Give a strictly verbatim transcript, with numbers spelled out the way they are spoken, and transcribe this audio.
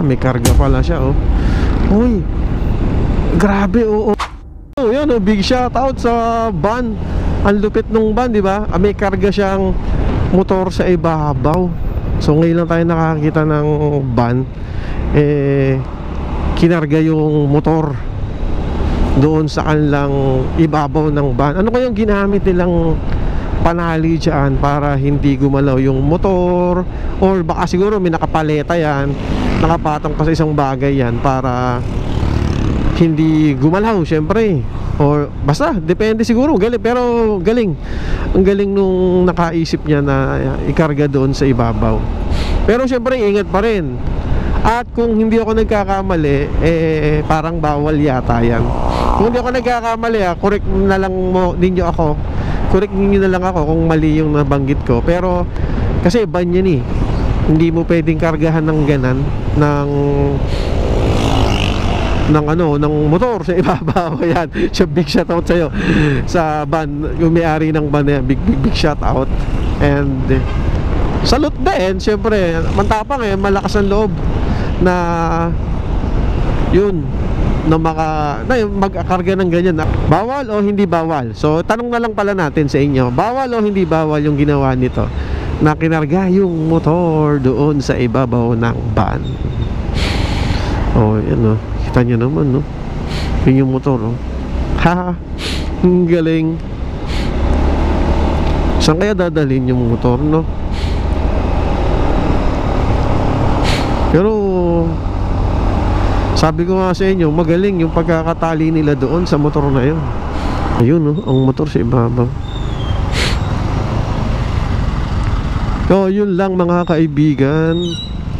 Ah, may karga pala siya, oh. Uy, grabe, oo. Oh, yan, oh, big shout out sa van. Ang lupit nung van, di ba? Ah, may karga siyang motor sa ibabaw. So ngayon lang tayo nakakita ng van, eh, kinarga yung motor doon sa kanilang ibabaw ng van. Ano kayong ginamit nilang panali dyan para hindi gumalaw yung motor? Or baka siguro may nakapaleta yan, nakapatong pa sa isang bagay yan para hindi gumalaw, syempre. Or basta, depende siguro, galing. Pero galing, ang galing nung nakaisip niya na ikarga doon sa ibabaw. Pero syempre, ingat pa rin. At kung hindi ako nagkakamali, eh parang bawal yata yan. Kung hindi ako nagkakamali, ah, correct na lang mo ninyo ako. Correct ninyo na lang ako kung mali yung nabanggit ko. Pero kasi ban yan eh. Hindi mo pwedeng kargahan ng ganan ng ng ano, ng motor sa ibabaw. Yan, siya, big shout out sa'yo sa ban, yung may-ari ng ban na big, big, big shout out. And eh, salute din, syempre, mantapang eh, malakas ang loob na yun, na maka na mag-akarga ng ganyan. Bawal o hindi bawal? So tanong na lang pala natin sa inyo, bawal o hindi bawal yung ginawa nito na kinarga yung motor doon sa ibabaw ng van? Oh, yan, oh, kita nyo naman, no? Yun yung motor, oh. Haha, ang galing. Saan kaya dadalhin yung motor, no? Pero sabi ko nga sa inyo, magaling yung pagkakatali nila doon sa motor na yun. Ayun, no? Ang motor sa ibabaw. So yun lang mga kaibigan,